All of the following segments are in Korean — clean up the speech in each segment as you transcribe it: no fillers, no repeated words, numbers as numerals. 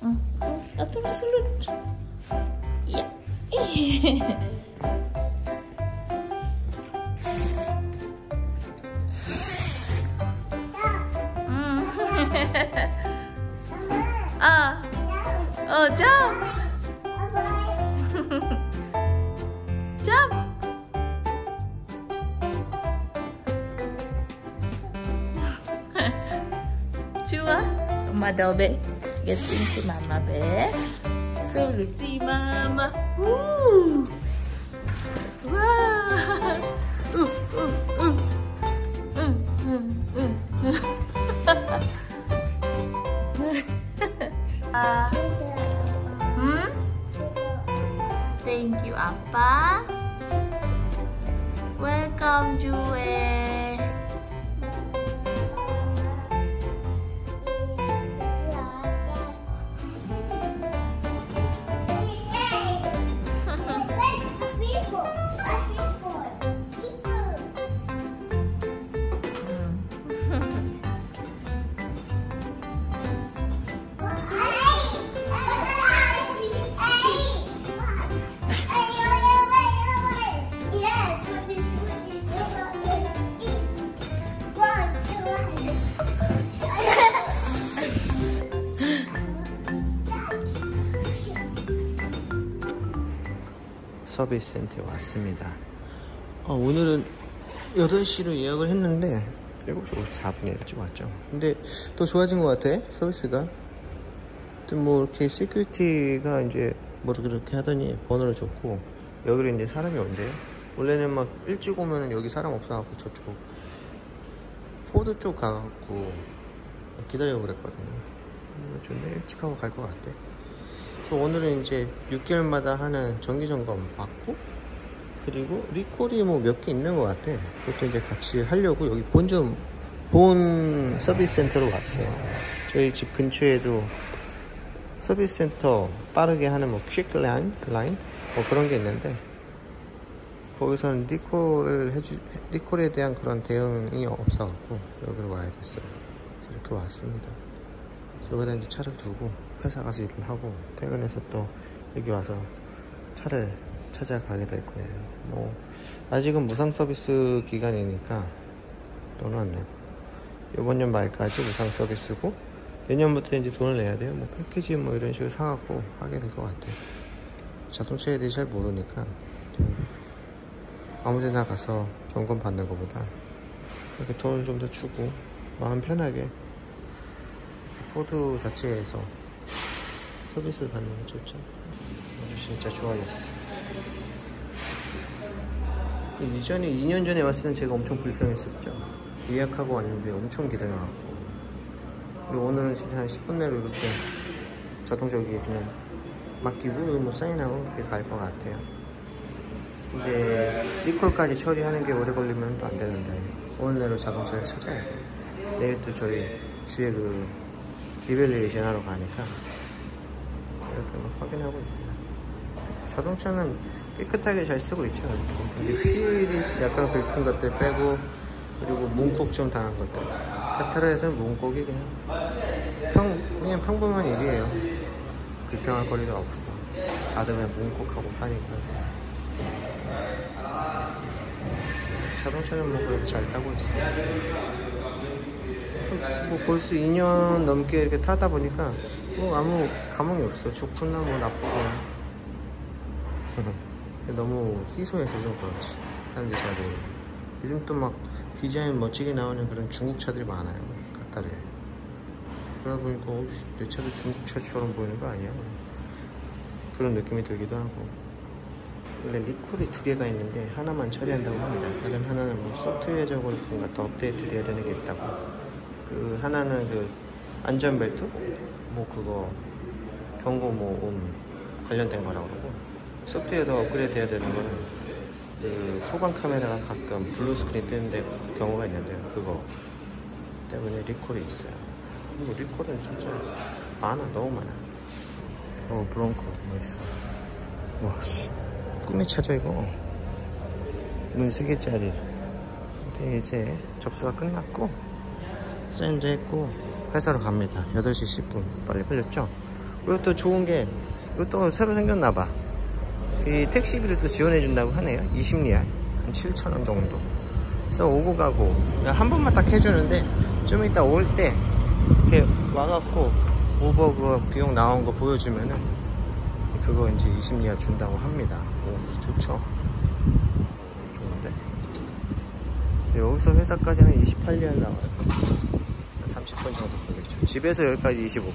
응. 아토마 술로. 야. jump. Jump. Chua. Oma Dobby gets into Mama Bear. So let's see Mama. Woo! Wow! Thank you, Appa. Welcome, Jue. 서비스 센터에 왔습니다. 오늘은 8시로 예약을 했는데 7시 54분에 일찍 왔죠. 근데 더 좋아진 것 같아, 서비스가. 뭐 이렇게 시큐리티가 이제 뭐 그렇게 하더니 번호를 줬고, 여기로 이제 사람이 온대요. 원래는 막 일찍 오면은 여기 사람 없어갖고 저쪽 포드 쪽 가갖고 기다리고 그랬거든요. 좀 일찍 하고 갈 것 같아. 그래서 오늘은 이제 6개월마다 하는 정기점검 받고, 그리고 리콜이 뭐 몇 개 있는 것 같아. 그것도 이제 같이 하려고 여기 본 서비스 센터로 왔어요. 저희 집 근처에도 서비스 센터 빠르게 하는 뭐 퀵 라인 뭐 그런 게 있는데, 거기서는 리콜에 대한 그런 대응이 없어갖고 여기로 와야 됐어요. 그래서 이렇게 왔습니다. 그래서 여기다 이제 차를 두고 회사 가서 일을 하고, 퇴근해서 또 여기 와서 차를 찾아가게 될 거예요. 뭐 아직은 무상 서비스 기간이니까 돈은 안 내고, 이번 년 말까지 무상 서비스고, 내년부터 이제 돈을 내야 돼요. 뭐 패키지 뭐 이런 식으로 사갖고 하게 될 것 같아요. 자동차에 대해 잘 모르니까 아무데나 가서 점검 받는 것보다 이렇게 돈을 좀 더 주고 마음 편하게 포드 자체에서 서비스를 받는 게 좋죠. 아주 진짜 좋아졌어. 이전에 2년 전에 왔을 땐 제가 엄청 불평했었죠. 예약하고 왔는데 엄청 기다려갖고, 그리고 오늘은 진짜 한 10분 내로 이렇게 자동적으로 그냥 맡기고 뭐 사인하고 그렇게 갈 것 같아요. 근데 리콜까지 처리하는 게 오래 걸리면 또 안 되는데, 오늘 내로 자동차를 찾아야 돼요. 내일 또 저희 주에 그 리밸리에이션 하러 가니까 이렇게 막 확인하고 있어요. 자동차는 깨끗하게 잘 쓰고 있죠. 근데 휠이 약간 긁힌 것들 빼고, 그리고 문콕 좀 당한 것들, 카트라에서는 문콕이 그냥 평범한 일이에요. 불평할 거리도 없어. 다들 그냥 문콕하고 사니까. 자동차는 뭐 그래도 잘 타고 있어요. 뭐 벌써 2년 넘게 이렇게 타다 보니까 뭐 아무 감흥이 없어. 좋구나 뭐 나쁘구나. 너무 희소해서 좀 그렇지. 사람들이 잘 모르고. 요즘 또 막 디자인 멋지게 나오는 그런 중국 차들이 많아요, 카타르에. 그러다 보니까 내 차도 중국 차처럼 보이는 거 아니야? 그런 느낌이 들기도 하고. 원래 리콜이 2개가 있는데 하나만 처리한다고 합니다. 다른 하나는 뭐 소프트웨어적으로 뭔가 더 업데이트 돼야 되는 게 있다고. 그 하나는 그 안전벨트? 뭐 그거 경고모음 관련된 거라고 그러고, 소프트웨어 더 업그레이드 돼야 되는 거는 그 후방 카메라가 가끔 블루 스크린 뜨는 경우가 있는데요. 그거 때문에 리콜이 있어요. 그리고 리콜은 진짜 많아, 너무 많아. 브롱코 뭐 있어. 와, 꿈의 차죠 이거. 문 3개짜리. 이제 접수가 끝났고 사인도 했고 회사로 갑니다. 8시 10분 빨리 걸렸죠? 그리고 또 좋은 게 이거 또 새로 생겼나봐. 이 택시비를 또 지원해준다고 하네요. 20리알 한 7,000원 정도. 그래서 오고 가고 한 번만 딱 해주는데 좀 이따 올 때 이렇게 와갖고 우버 그 비용 나온 거 보여주면은 그거 이제 20리알 준다고 합니다. 오, 좋죠. 좋은데 여기서 회사까지는 28리알 나와요. 30분 정도 걸리죠. 집에서 여기까지 25분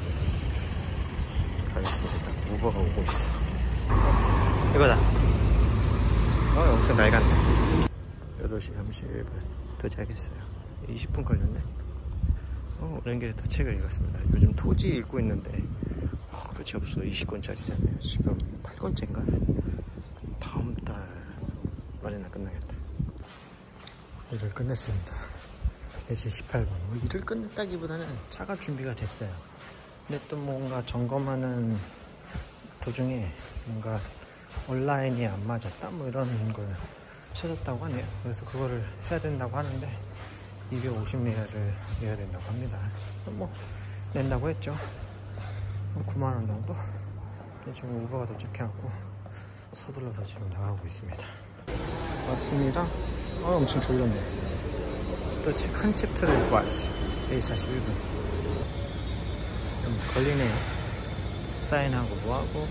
가겠습니다. 우버가 오고 있어. 이거다. 엄청 낡았네. 8시 31분 도착했어요. 20분 걸렸네. 오는 길에 또 책을 읽었습니다. 요즘 토지 읽고 있는데 그렇지 없어. 20권짜리잖아요. 지금 8권째인가? 다음 달 말에나 끝나겠다. 일을 끝냈습니다. 4시 18분. 일을 끝냈다기보다는 차가 준비가 됐어요. 근데 또 뭔가 점검하는 도중에 뭔가 온라인이 안 맞았다 뭐 이런 걸 찾았다고 하네요. 그래서 그거를 해야 된다고 하는데 250리알을 내야 된다고 합니다. 뭐 낸다고 했죠. 9만원 정도? 지금 우버가 도착해갖고 서둘러서 지금 나가고 있습니다. 왔습니다. 엄청 졸렸네. 또 책 한 챕터를 읽고 왔어요. 4시 41분. 좀 걸리네요. 사인하고 뭐하고.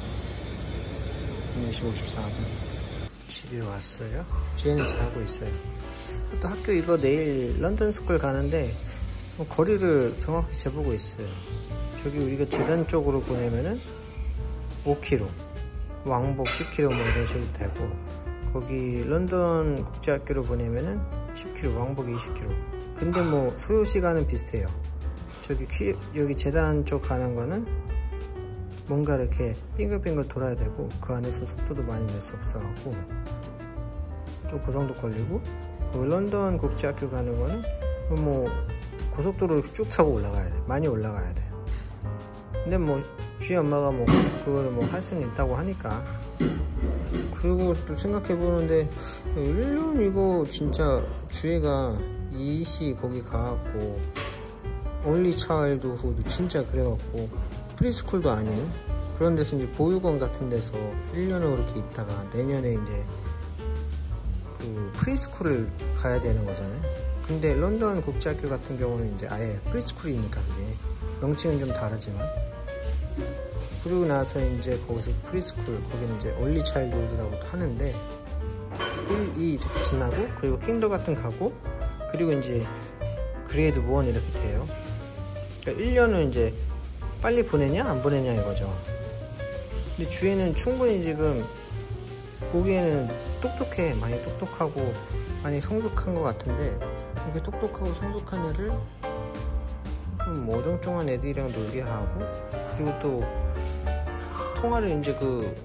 4시 54분. 집에 왔어요. 지혜는 자고 있어요. 또 학교 이거 내일 런던 스쿨 가는데 거리를 정확히 재보고 있어요. 저기 우리가 재단 쪽으로 보내면은 5km, 왕복 10km 뭐 이런 식으로 되고, 거기 런던 국제학교로 보내면은 10km, 왕복 20km. 근데 뭐 소요 시간은 비슷해요. 저기 여기 재단 쪽 가는 거는 뭔가 이렇게 빙글빙글 돌아야 되고, 그 안에서 속도도 많이 낼 수 없어갖고 좀 그 정도 걸리고, 그 런던 국제학교 가는 거는 뭐 고속도로 쭉 타고 올라가야 돼. 많이 올라가야 돼. 근데 뭐 주희 엄마가 뭐 그걸 뭐 할 수는 있다고 하니까. 그리고 또 생각해 보는데 1년 이거 진짜 주희가 이시 거기 가갖고 only childhood 진짜 그래갖고 프리스쿨도 아닌 그런 데서 이제 보육원 같은 데서 1년을 그렇게 있다가 내년에 이제 그 프리스쿨을 가야 되는 거잖아요. 근데 런던 국제학교 같은 경우는 이제 아예 프리스쿨이니까 그게 명칭은 좀 다르지만, 그러고 나서 이제 거기서 프리스쿨, 거기는 이제 얼리 차일드라고 하는데 1, 2 이렇게 지나고, 그리고 킹더가튼 가고, 그리고 이제 그레이드 1 이렇게 돼요. 그러니까 1년은 이제 빨리 보내냐 안 보내냐 이거죠. 근데 주희는 충분히 지금 보기에는 똑똑해. 많이 똑똑하고 많이 성숙한 것 같은데, 이렇게 똑똑하고 성숙한 애를 좀 어정쩡한 애들이랑 놀게 하고, 그리고 또 통화를 이제 그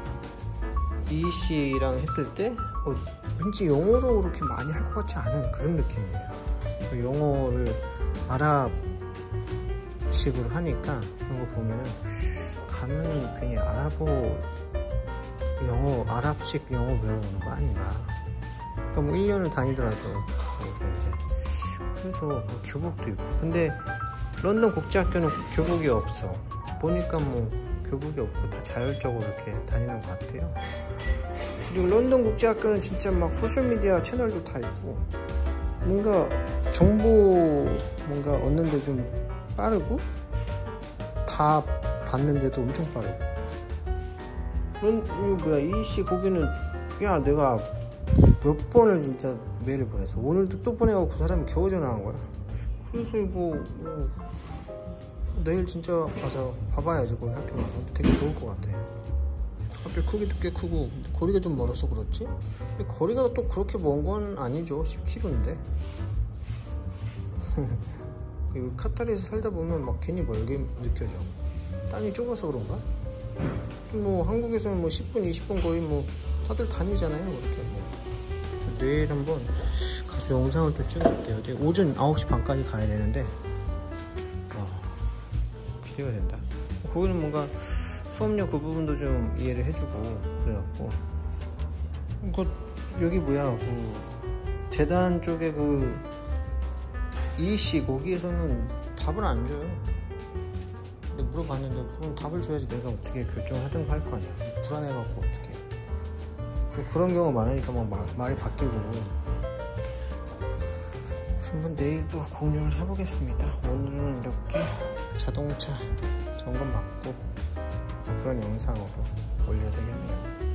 이씨랑 했을 때 왠지 영어로 그렇게 많이 할 것 같지 않은 그런 느낌이에요. 그 영어를 아랍식으로 하니까 그런 거 보면은 가면은 괜히 아랍식 영어 배우는 거 아닌가. 그러니까 뭐 1년을 다니더라도 그래서 뭐 교복도 있고. 근데 런던 국제학교는 교복이 없어. 보니까 뭐 교복이 없고 다 자율적으로 이렇게 다니는 것 같아요. 그리고 런던 국제학교는 진짜 막 소셜미디어 채널도 다 있고, 뭔가 정보 뭔가 얻는데 좀 빠르고, 다 봤는데도 엄청 빠르고. 이씨 거기는 야 내가 몇 번을 진짜 메일을 보냈어. 오늘도 또 보내고 그 사람이 겨우 전화한 거야. 그래서 이거 내일 진짜 가서 봐봐야지. 거기 학교 가서 되게 좋을 것 같아. 학교 크기도 꽤 크고, 거리가 좀 멀어서 그렇지? 근데 거리가 또 그렇게 먼 건 아니죠. 10km인데 카타르에서 살다 보면 막 괜히 멀게 느껴져. 땅이 좁아서 그런가? 뭐 한국에서는 뭐 10분 20분 거리 뭐 다들 다니잖아요. 그렇게 뭐. 내일 한번 가서 영상을 또 찍어볼게요. 오전 9시 반까지 가야 되는데 기대가 된다. 거기는 뭔가 수업료 그 부분도 좀 이해를 해주고 그래갖고. 여기 뭐야 그 재단 쪽에 그 이씨 거기에서는 답을 안 줘요. 근데 물어봤는데 그럼 답을 줘야지 내가 어떻게 결정을 하든가 할 거 아니야. 불안해갖고 어떻게. 그런 경우가 많으니까 막 말이 바뀌고. 한번 내일도 공유를 해보겠습니다. 오늘은 이렇게 자동차 점검 받고 그런 영상으로 올려야 되겠네요.